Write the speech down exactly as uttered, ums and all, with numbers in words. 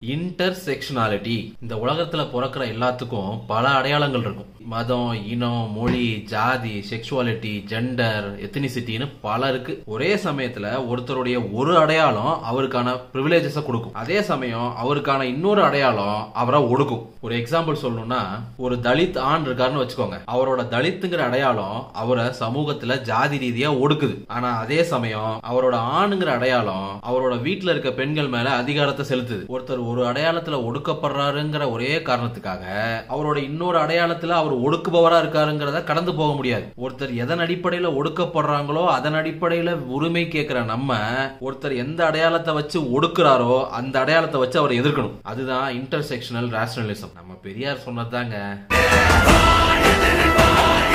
Intersectionality. இந்த உலகத்துல பிறக்கிற எல்லாத்துக்கும் பல அடையாளங்கள் இருக்கும். மதம், இனம், மொழி, ஜாதி, செக்ஷுவாலிட்டி, ஜெண்டர், எத்தனிசிட்டின்னு பல இருக்கு. ஒரே சமயத்துல ஒருத்தருடைய ஒரு அடையாளம் அவருக்கான பிரிவிலேஜஸ கொடுக்கும். அதே சமயம் அவருக்கான இன்னொரு அடையாளம் அவரை ஒடுக்கும். ஒரு எக்ஸாம்பிள் சொல்லணும்னா, ஒரு தலித் ஆண் இருக்காருன்னு வச்சுக்கோங்க. அவரோட தலித்துங்கிற அடையாளம் அவரை சமூகத்துல ஜாதி ரீதியா ஒடுக்குது. ஆனா அதே சமயம் அவரோட ஆணுங்கிற அடையாளம் அவரோட வீட்டுல இருக்க பெண்கள் மேல அதிகாரத்தை செலுத்துது. ஒருத்தர் ஒரு அடையாளத்துல ஒடுக்கப்படுறாருங்கிற ஒரே காரணத்துக்காக அவரோட இன்னொரு அடையாளத்துல அவர் ஒடுக்குபவரா இருக்காருங்கிறத கடந்து போக முடியாது. ஒருத்தர் எதன் அடிப்படையில ஒடுக்கப்படுறாங்களோ அதன் அடிப்படையில உரிமை கேட்கிற நம்ம, ஒருத்தர் எந்த அடையாளத்தை வச்சு ஒடுக்குறாரோ அந்த அடையாளத்தை வச்சு அவரை எதிர்க்கணும். அதுதான் இன்டர்செக்ஷனல் ரேஷனலிசம். நம்ம பெரியார் சொன்னதாங்க.